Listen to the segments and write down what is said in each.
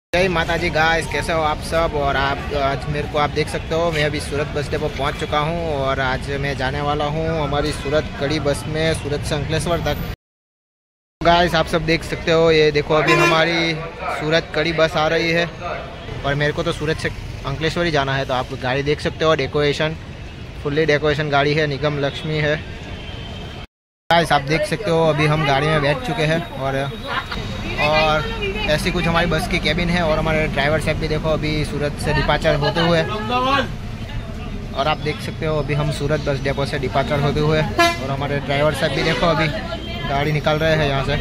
जय माता जी गाइस, कैसे हो आप सब। और आप आज मेरे को आप देख सकते हो, मैं अभी सूरत बस डिपो पहुंच चुका हूं और आज मैं जाने वाला हूं हमारी सूरत कड़ी बस में सूरत से अंकलेश्वर तक। गाइस आप सब देख सकते हो, ये देखो अभी हमारी सूरत कड़ी बस आ रही है और मेरे को तो सूरत से अंकलेश्वर ही जाना है। तो आप गाड़ी देख सकते हो, डेकोरेशन फुल्ली डेकोरेशन गाड़ी है, निगम लक्ष्मी है। गाइस आप देख सकते हो, अभी हम गाड़ी में बैठ चुके हैं और ऐसी कुछ हमारी बस की केबिन है और हमारे ड्राइवर साहब भी देखो अभी सूरत से डिपार्चर होते हुए, और आप देख सकते हो अभी हम सूरत बस डिपो से डिपार्चर होते हुए, और हमारे ड्राइवर साहब भी देखो अभी गाड़ी निकाल रहे हैं यहाँ से।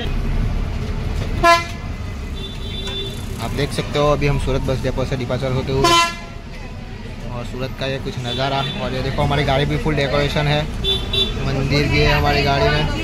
आप देख सकते हो अभी हम सूरत बस डिपो से डिपार्चर होते हुए, और सूरत का ये कुछ नज़ारा। और ये देखो हमारी गाड़ी भी फुल डेकोरेशन है, मंदिर भी है हमारी गाड़ी में।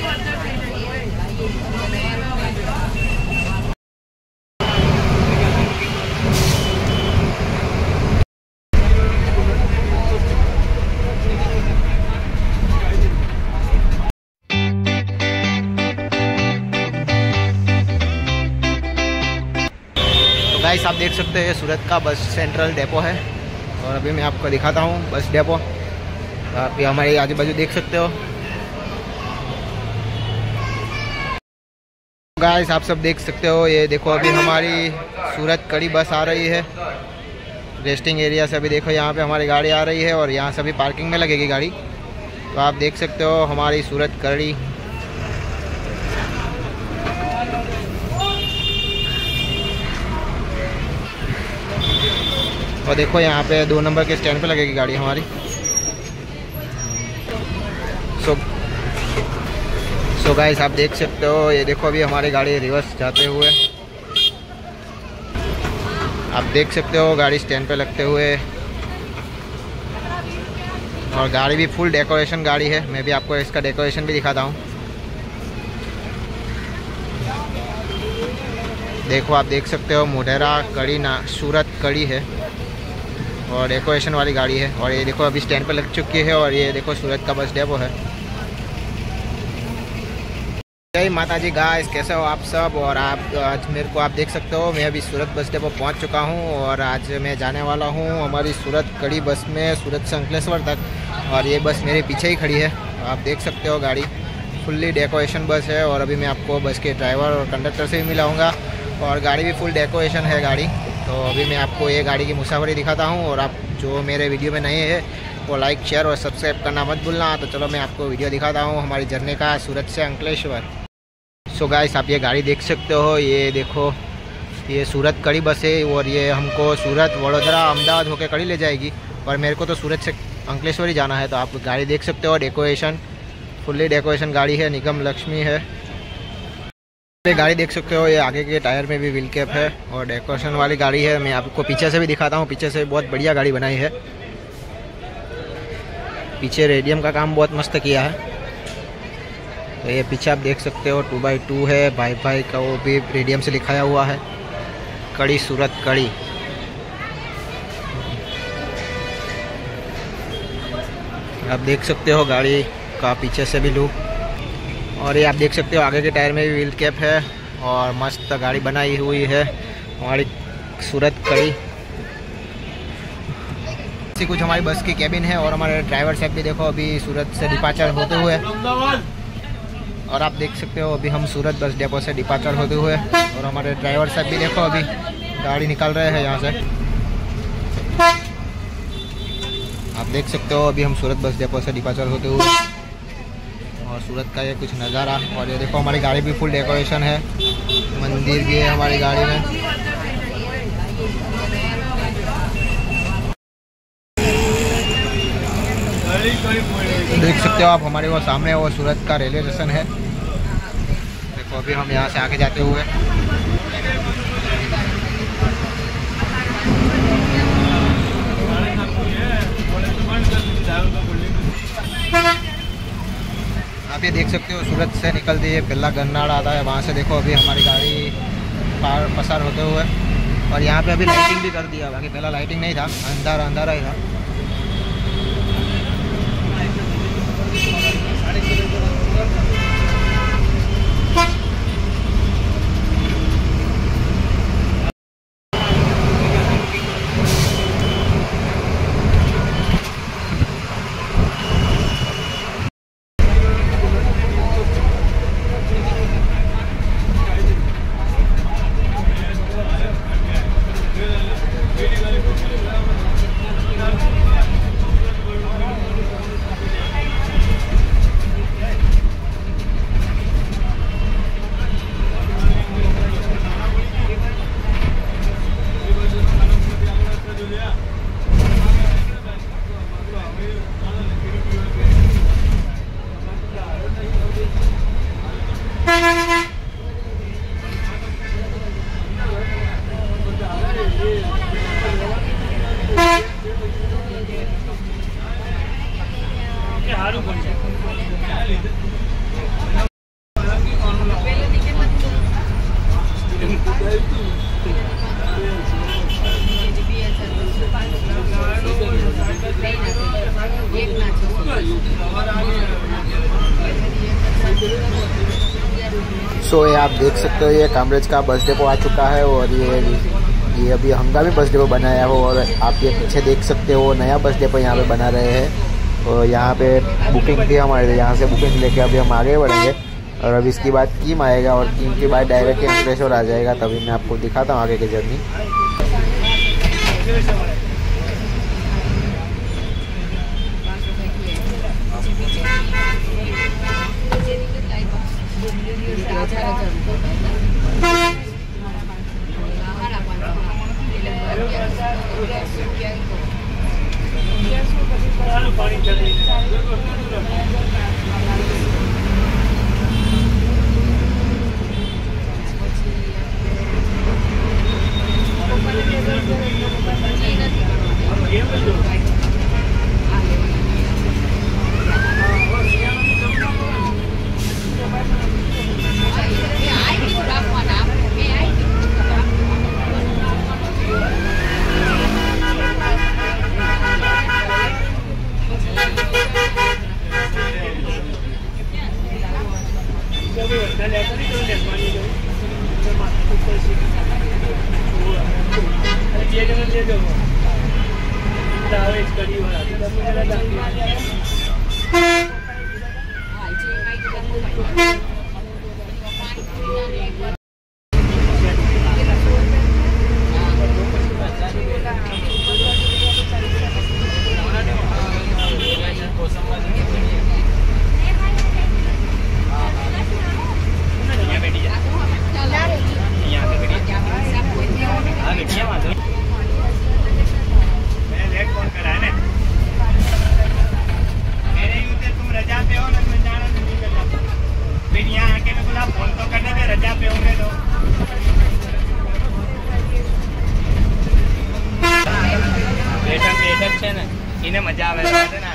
गाइस आप देख सकते हैं सूरत का बस सेंट्रल डिपो है और अभी मैं आपको दिखाता हूँ बस डिपो। आप ये हमारे आजू बाजू देख सकते हो। गाइस आप सब देख सकते हो, ये देखो अभी हमारी सूरत कड़ी बस आ रही है रेस्टिंग एरिया से। अभी देखो यहाँ पे हमारी गाड़ी आ रही है और यहाँ से अभी पार्किंग में लगेगी गाड़ी। तो आप देख सकते हो हमारी सूरत कड़ी। और देखो यहाँ पे 2 नंबर के स्टैंड पे लगेगी गाड़ी हमारी। सो गाइस आप देख सकते हो, ये देखो अभी हमारी गाड़ी रिवर्स जाते हुए, आप देख सकते हो गाड़ी स्टैंड पे लगते हुए, और गाड़ी भी फुल डेकोरेशन गाड़ी है। मैं भी आपको इसका डेकोरेशन भी दिखाता हूँ। देखो आप देख सकते हो मोढेरा कड़ी ना सूरत कड़ी है और डेकोरेशन वाली गाड़ी है। और ये देखो अभी स्टैंड पे लग चुकी है और ये देखो सूरत का बस डिपो है। जय माता जी गाइस, कैसे हो आप सब। और आप आज मेरे को आप देख सकते हो, मैं अभी सूरत बस डिपो पहुंच चुका हूं और आज मैं जाने वाला हूं हमारी सूरत कड़ी बस में सूरत से अंकलेश्वर तक। और ये बस मेरे पीछे ही खड़ी है, आप देख सकते हो गाड़ी फुल्ली डेकोरेशन बस है। और अभी मैं आपको बस के ड्राइवर और कंडक्टर से भी मिलाऊँगा और गाड़ी भी फुल डेकोरेशन है गाड़ी। तो अभी मैं आपको ये गाड़ी की मुसाफरी दिखाता हूँ। और आप जो मेरे वीडियो में नए हैं वो लाइक शेयर और सब्सक्राइब करना मत भूलना। तो चलो मैं आपको वीडियो दिखाता हूँ हमारी जर्नी का सूरत से अंकलेश्वर। सो गाइस आप ये गाड़ी देख सकते हो, ये देखो ये सूरत कड़ी बस है और ये हमको सूरत वडोदरा अहमदाबाद होकर कड़ी ले जाएगी। और मेरे को तो सूरत से अंकलेश्वर ही जाना है। तो आप गाड़ी देख सकते हो, डेकोरेशन फुल्ली डेकोरेशन गाड़ी है, निगम लक्ष्मी है। ये गाड़ी देख सकते हो, ये आगे के टायर में भी व्हील कैप है और डेकोरेशन वाली गाड़ी है। मैं आपको पीछे से भी दिखाता हूँ, पीछे से बहुत बढ़िया गाड़ी बनाई है। पीछे रेडियम का काम बहुत मस्त किया है। तो ये पीछे आप देख सकते हो 2x2 है, भाई का वो भी रेडियम से लिखाया हुआ है, कड़ी सूरत कड़ी। आप देख सकते हो गाड़ी का पीछे से भी लुक। और ये आप देख सकते हो आगे के टायर में भी व्हील कैप है और मस्त गाड़ी बनाई हुई है हमारी सूरत कड़ी। ऐसी कुछ हमारी बस की केबिन है और हमारे ड्राइवर साहब भी देखो अभी सूरत से डिपार्चर होते हुए, और आप देख सकते हो अभी हम सूरत बस डिपो से डिपार्चर होते हुए, और हमारे ड्राइवर साहब भी देखो अभी गाड़ी निकाल रहे हैं यहाँ से। आप देख सकते हो अभी हम सूरत बस डिपो से डिपार्चर होते हुए, और सूरत का ये कुछ नज़ारा। और ये देखो हमारी गाड़ी भी फुल डेकोरेशन है, मंदिर भी है हमारी गाड़ी में। देख सकते हो आप हमारे वो सामने वो सूरत का रेलवे स्टेशन है। देखो अभी हम यहाँ से आगे जाते हुए, आप ये देख सकते हो सूरत से निकलती है पहला गन्नाड़ा आता है, वहाँ से देखो अभी हमारी गाड़ी पार पसार होते हुए। और यहाँ पे अभी लाइटिंग भी कर दिया, बाकी पहला लाइटिंग नहीं था, अंधारा ही था। सो ये आप देख सकते हो, ये कामरेज का बस डेपो आ चुका है और ये अभी हंगामी बस डेपो बनाया हो। और आप ये पीछे देख सकते हो नया बस डेपो यहाँ पे बना रहे हैं। और यहाँ पे बुकिंग थी हमारे, यहाँ से बुकिंग लेके अभी हम आगे बढ़ेंगे। और अभी इसके बाद कीम आएगा और कीम के बाद डायरेक्ट अंकलेश्वर आ जाएगा, तभी मैं आपको दिखाता हूँ आगे की जर्नी। બેઠક છે ને એને મજા આવે છે ને